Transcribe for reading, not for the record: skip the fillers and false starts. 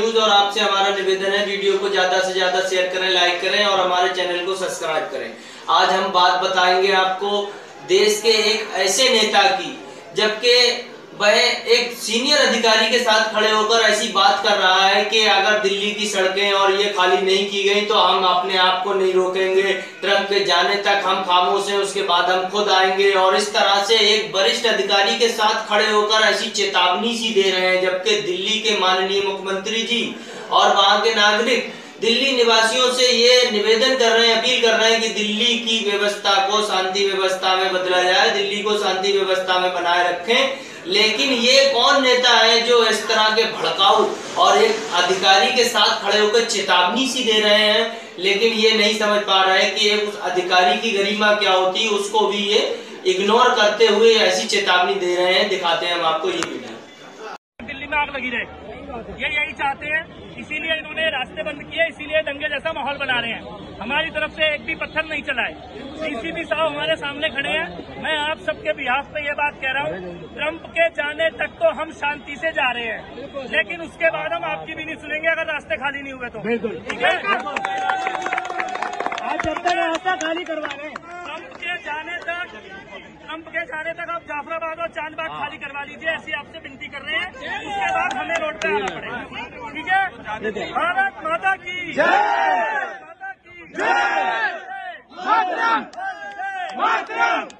News और आपसे हमारा निवेदन है, वीडियो को ज्यादा से ज्यादा शेयर करें, लाइक करें और हमारे चैनल को सब्सक्राइब करें। आज हम बात बताएंगे आपको देश के एक ऐसे नेता की, जबकि वह एक सीनियर अधिकारी के साथ खड़े होकर ऐसी बात कर रहा है कि अगर दिल्ली की सड़कें और ये खाली नहीं की गई तो हम अपने आप को नहीं रोकेंगे, ट्रंप के जाने तक हम खामोश हैं, उसके बाद हम खुद आएंगे। और इस तरह से एक वरिष्ठ अधिकारी के साथ खड़े होकर ऐसी चेतावनी सी दे रहे हैं, जबकि दिल्ली के माननीय मुख्यमंत्री जी और वहां के नागरिक दिल्ली निवासियों से ये निवेदन कर रहे हैं, अपील कर रहे हैं कि दिल्ली की व्यवस्था को शांति व्यवस्था में बदला जाए, दिल्ली को शांति व्यवस्था में बनाए रखें। लेकिन ये कौन नेता है जो इस तरह के भड़काऊ और एक अधिकारी के साथ खड़े होकर चेतावनी सी दे रहे हैं, लेकिन ये नहीं समझ पा रहे हैं कि उस अधिकारी की गरिमा क्या होती है, उसको भी ये इग्नोर करते हुए ऐसी चेतावनी दे रहे हैं। दिखाते हैं हम आपको ये वीडियो। दिल्ली में आग लगी रहे, ये यही चाहते हैं, इसीलिए इन्होंने रास्ते बंद किए, इसीलिए दंगे जैसा माहौल बना रहे हैं। हमारी तरफ से एक भी पत्थर नहीं चला है। सीसीपी साहब हमारे सामने खड़े हैं। मैं आप सबके बिहाफ पे ये बात कह रहा हूँ, ट्रंप के जाने तक तो हम शांति से जा रहे हैं, लेकिन उसके बाद हम आपकी भी नहीं सुनेंगे अगर रास्ते खाली नहीं हुए तो। बिल्कुल ठीक है, आज जब तक रास्ता खाली करवा रहे हैं, ट्रंप के जाने तक आप जाफराबाद और चांदबाग खाली करवा लीजिए, ऐसी आपसे विनती कर रहे हैं। उसके बाद हमें रोड पे आना पड़ेगा, ठीक है। भारत माता की जय, माता की जय, मातरम, मातरम।